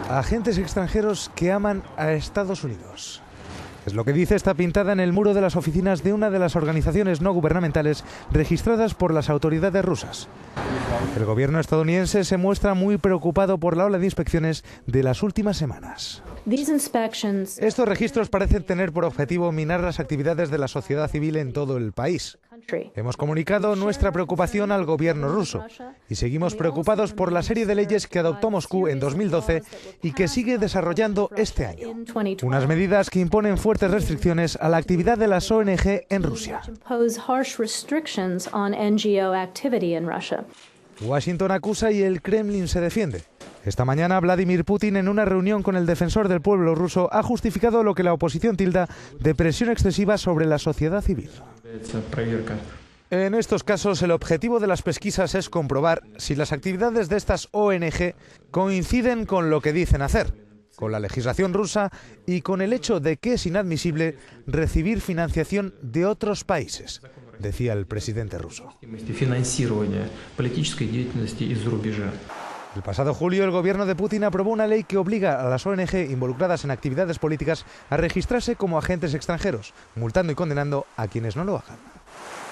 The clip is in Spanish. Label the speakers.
Speaker 1: Agentes extranjeros que aman a Estados Unidos. Es lo que dice esta pintada en el muro de las oficinas de una de las organizaciones no gubernamentales registradas por las autoridades rusas. El gobierno estadounidense se muestra muy preocupado por la ola de inspecciones de las últimas semanas. Estos registros parecen tener por objetivo minar las actividades de la sociedad civil en todo el país. Hemos comunicado nuestra preocupación al gobierno ruso y seguimos preocupados por la serie de leyes que adoptó Moscú en 2012 y que sigue desarrollando este año. Unas medidas que imponen fuertes restricciones a la actividad de las ONG en Rusia. Washington acusa y el Kremlin se defiende. Esta mañana Vladimir Putin, en una reunión con el defensor del pueblo ruso, ha justificado lo que la oposición tilda de presión excesiva sobre la sociedad civil. En estos casos, el objetivo de las pesquisas es comprobar si las actividades de estas ONG coinciden con lo que dicen hacer, con la legislación rusa y con el hecho de que es inadmisible recibir financiación de otros países, decía el presidente ruso. El pasado julio, el gobierno de Putin aprobó una ley que obliga a las ONG involucradas en actividades políticas a registrarse como agentes extranjeros, multando y condenando a quienes no lo hagan.